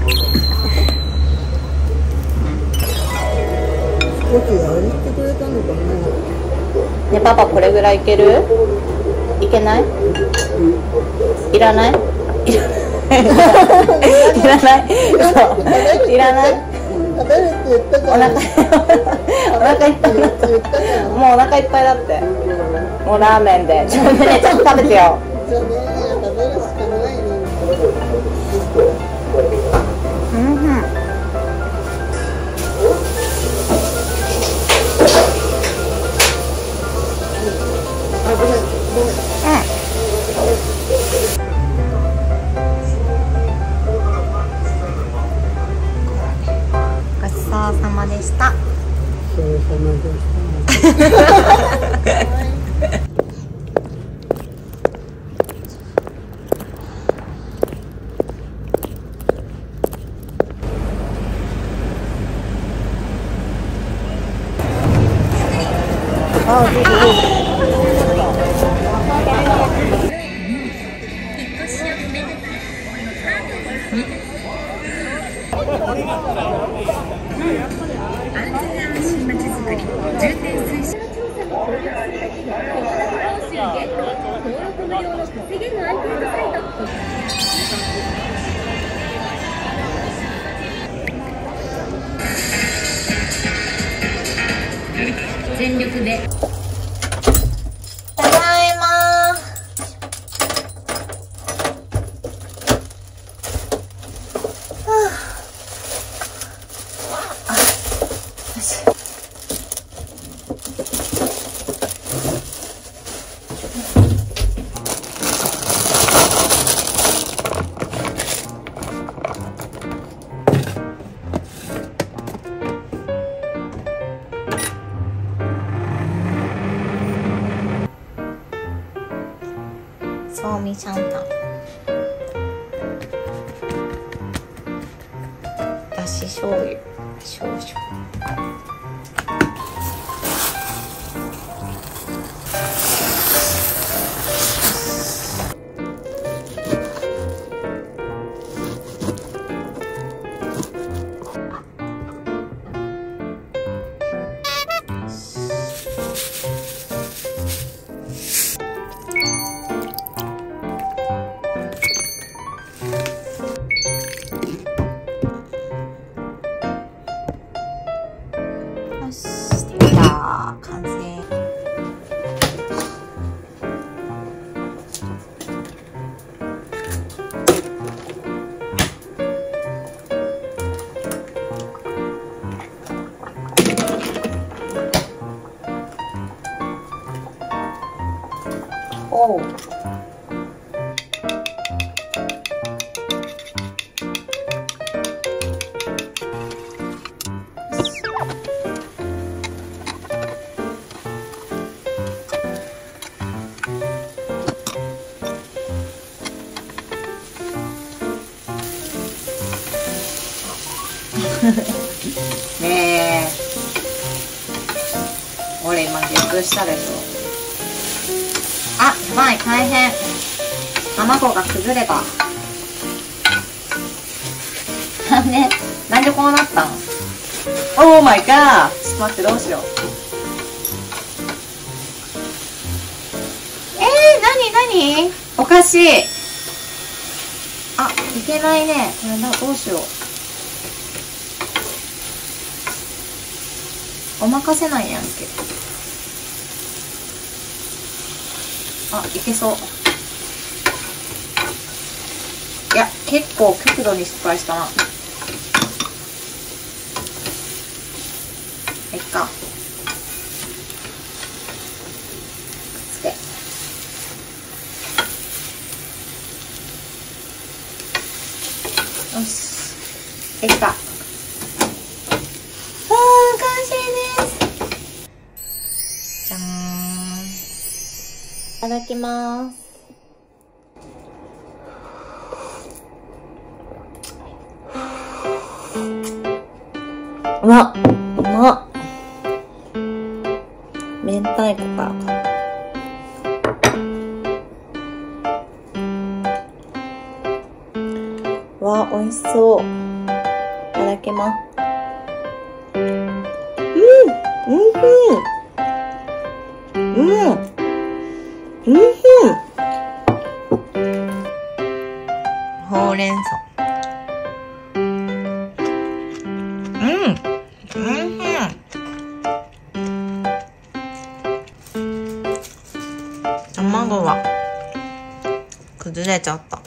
少しやってくれたのかな。 ね、パパこれぐらいいける？いけない？いらない？いらない。いらない。いらない。 食べるって言ったじゃん。 お腹いっぱい。もうお腹いっぱいだって。もうラーメンで。ちょっと食べてよ。 じゃあね、食べるしかないね。 ごちそうさまでした。 そうさまでした。あ、どうぞどうぞ。 全力で。 ただいま。そうみシャンタン。だし醤油少々。できた。完成。おう。ねえ、俺今ゲップしたでしょ。あ、やばい、大変。卵が崩れた。なんでこうなったの？オーマイガー。ちょっと待って、どうしよう。なにおかしい。あ、いけないね。これどうしよう。お任せなんやんけ。あ、いけそう。いや、結構極度に失敗したな。いっか。くっつけ。よし。できた。じゃーん。いただきます。うわ、うまっ。明太子からか。わ、美味しそう。 だきます。ほうれん草。卵は崩れちゃった。